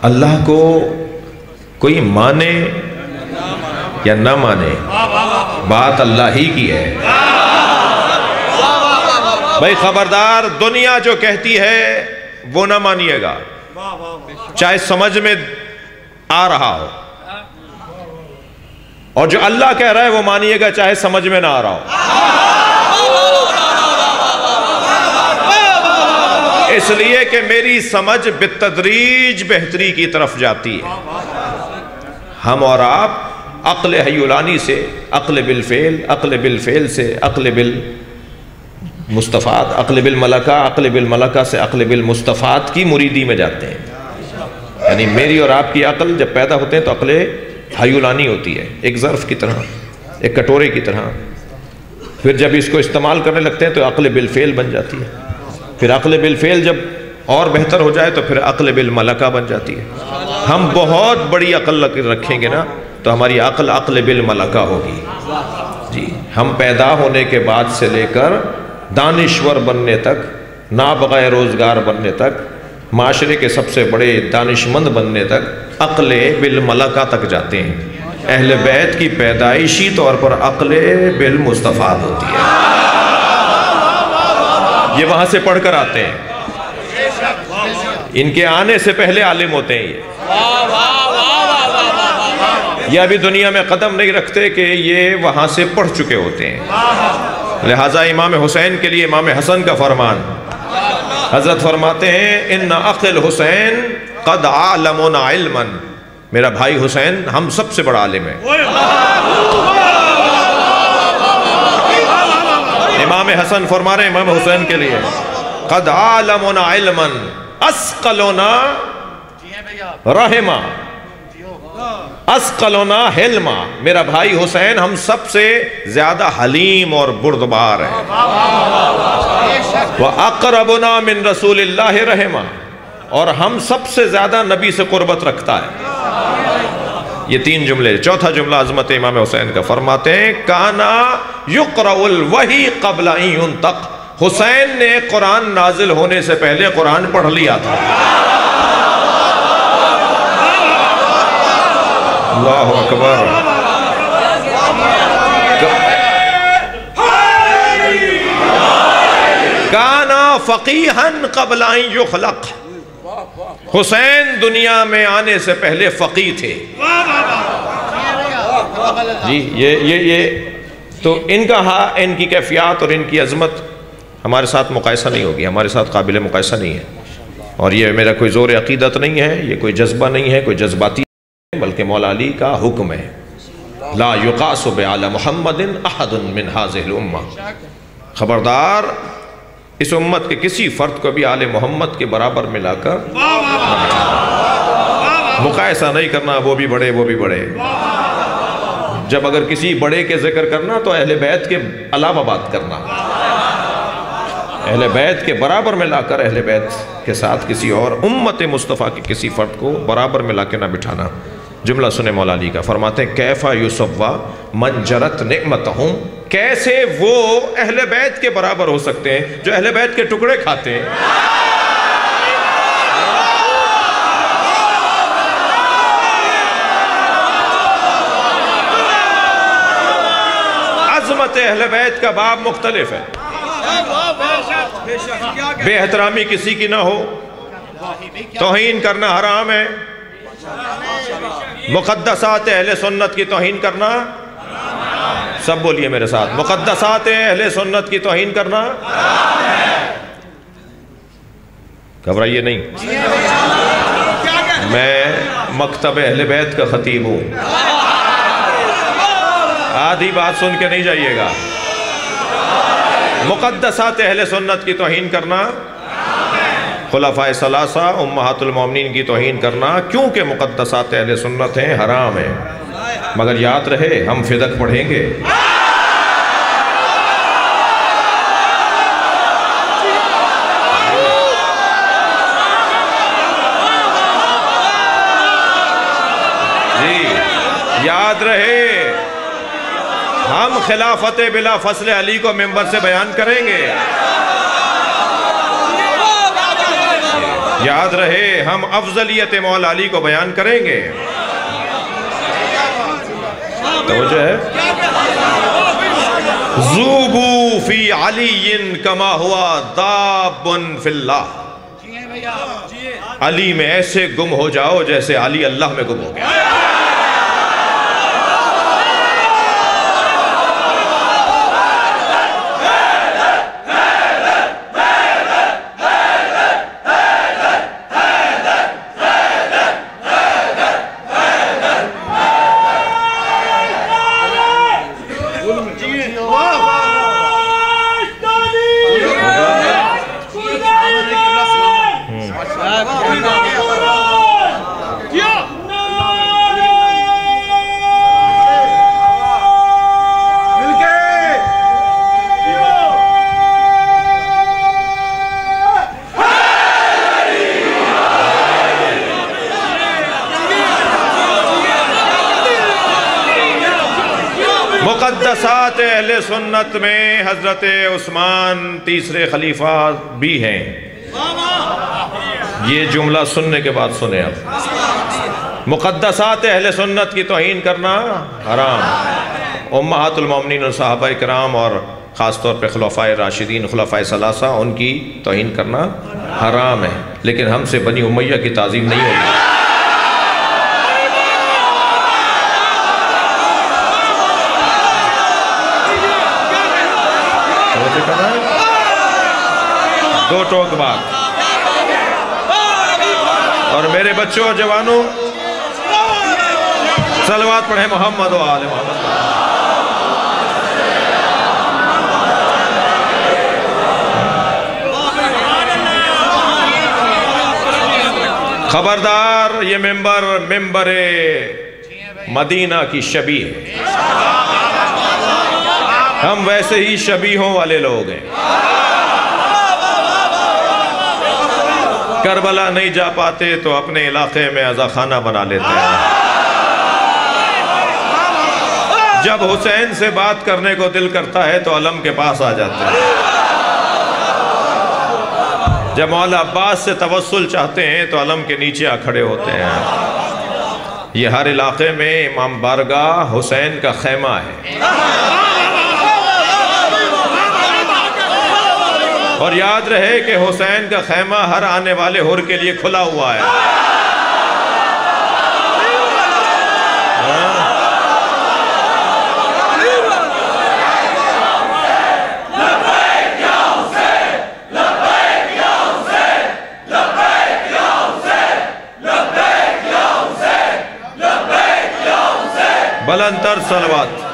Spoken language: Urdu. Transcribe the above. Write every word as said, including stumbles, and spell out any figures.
اللہ کو کوئی مانے یا نہ مانے، بات اللہ ہی کی ہے۔ بھائی خبردار، دنیا جو کہتی ہے وہ نہ مانیے گا، چاہے سمجھ میں آ رہا ہو، اور جو اللہ کہہ رہا ہے وہ مانیے گا چاہے سمجھ میں نہ آ رہا ہو۔ اس لیے کہ میری سمجھ بالتدریج بہتری کی طرف جاتی ہے۔ ہم اور آپ عقل حیولانی سے عقل بالفعل، عقل بالفعل سے عقل بالمستفاد، عقل بالملکہ، عقل بالملکہ سے عقل بالمستفاد کی مریدی میں جاتے ہیں۔ یعنی میری اور آپ کی عقل جب پیدا ہوتے ہیں تو عقل حیولانی ہوتی ہے، ایک ظرف کی طرح، ایک کٹورے کی طرح۔ پھر جب اس کو استعمال کرنے لگتے ہیں تو عقل بالفعل بن جاتی ہے، پھر عقل بالفعل جب اور بہتر ہو جائے تو پھر عقل بالملکہ بن جاتی ہے۔ ہم بہت بڑی عقل رکھیں گے نا تو ہماری عقل عقل بالملکہ ہوگی جی۔ ہم پیدا ہونے کے بعد سے لے کر دانشور بننے تک، نابغہ روزگار بننے تک، معاشرے کے سب سے بڑے دانشمند بننے تک عقل بالملکہ تک جاتے ہیں۔ اہل بیت کی پیدائشی طور پر عقل بالمستفاد ہوتی ہے، یہ وہاں سے پڑھ کر آتے ہیں، ان کے آنے سے پہلے عالم ہوتے ہیں۔ یہ یہ ابھی دنیا میں قدم نہیں رکھتے کہ یہ وہاں سے پڑھ چکے ہوتے ہیں۔ لہٰذا امام حسین کے لیے امام حسن کا فرمان، حضرت فرماتے ہیں ان اخل حسین قد عالمنا علما، میرا بھائی حسین ہم سب سے بڑا عالم ہے۔ امام حسن فرما رہے ہیں امام حسین کے لیے قد عالمنا علما اسقلنا رحما اسقلنا حلما، میرا بھائی حسین ہم سب سے زیادہ حلیم اور بردبار ہے۔ وَأَقْرَبُنَا مِن رَسُولِ اللَّهِ رَحِمًا، اور ہم سب سے زیادہ نبی سے قربت رکھتا ہے۔ یہ تین جملے، چوتھا جملہ عظمت امام حسین کا، فرماتے ہیں کانا یقرأ الوحی قبل ان ينطق، حسین نے قرآن نازل ہونے سے پہلے قرآن پڑھ لیا تھا۔ اللہ اکبر۔ کانا فقیہا قبل ان یخلق، حسین دنیا میں آنے سے پہلے فقیہ تھے جی۔ یہ یہ یہ تو ان کا ہاں ان کی کیفیات اور ان کی عظمت ہمارے ساتھ مقایسہ نہیں ہوگی، ہمارے ساتھ قابل مقایسہ نہیں ہے۔ اور یہ میرا کوئی زور عقیدت نہیں ہے، یہ کوئی جذبہ نہیں ہے، کوئی جذباتی نہیں، بلکہ مولا علی کا حکم ہے۔ لا یقاس بعلی محمد احد من هذه الامہ، خبردار اس امت کے کسی فرد کو بھی آل محمد کے برابر ملا کر مقایسہ نہیں کرنا، وہ بھی بڑے وہ بھی بڑے۔ جب اگر کسی بڑے کے ذکر کرنا تو اہل بیت کے علاوہ بات کرنا، اہل بیت کے برابر ملا کر اہل بیت کے ساتھ کسی اور امت مصطفیٰ کے کسی فرد کو برابر ملا کے نہ بٹھانا۔ جملہ سنے مولا علی کا، فرماتے ہیں کیفا یسوّا من جرت نعمتہم، کیسے وہ اہل بیت کے برابر ہو سکتے ہیں جو اہل بیت کے ٹکڑے کھاتے ہیں۔ عظمت اہل بیت کا باب مختلف ہے، بے احترامی کسی کی نہ ہو، توہین کرنا حرام ہے، مقدسات اہل سنت کی توہین کرنا، سب بولیے میرے ساتھ، مقدسات اہل سنت کی توہین کرنا، گھبرائیے نہیں، میں مکتب اہل بیت کا خطیب ہوں، آدھی بات سن کے نہیں جائیے گا۔ مقدسات اہل سنت کی توہین کرنا، خلفائے ثلاثہ امہات المومنین کی توہین کرنا، کیونکہ مقدسات اہل سنت ہیں، حرام ہیں، مگر یاد رہے ہم فدق پڑھیں گے۔ جی یاد رہے ہم خلافت بلا فصل علی کو ممبر سے بیان کریں گے، یاد رہے ہم افضلیت مولا علی کو بیان کریں گے. توجہ ہے. ذوبوا فی علی کما ہوا داب فی اللہ. علی میں ایسے گم ہو جاؤ جیسے علی اللہ میں گم ہو گیا. مقدسات اہل سنت میں حضرت عثمان تیسرے خلیفہ بھی ہیں. یہ جملہ سننے کے بعد سنیں اب. مقدسات اہل سنت کی توہین کرنا حرام. امہات المومنین اور صحابہ کرام اور خاص طور پہ خلفائے راشدین خلفائے ثلاثہ ان کی توہین کرنا حرام ہے. لیکن ہم سے بنی امیہ کی تعظیم نہیں ہوگی. دو ٹوک بات. اور میرے بچوں جوانوں صلوات پڑھیں محمد و آل محمد. خبردار یہ ممبر ممبر مدینہ کی شبیہ ہے. ہم ویسے ہی شبیہوں والے لوگ ہیں. کربلا نہیں جا پاتے تو اپنے علاقے میں عزا خانہ بنا لیتے ہیں. جب حسین سے بات کرنے کو دل کرتا ہے تو علم کے پاس آ جاتے ہیں. جب مولا عباس سے توسل چاہتے ہیں تو علم کے نیچے آ کھڑے ہوتے ہیں. یہ ہر علاقے میں امام بارگاہ حسین کا خیمہ ہے. اور یاد رہے کہ حسین کا خیمہ ہر آنے والے حر کے لیے کھلا ہوا ہے. بلند تر صلوات.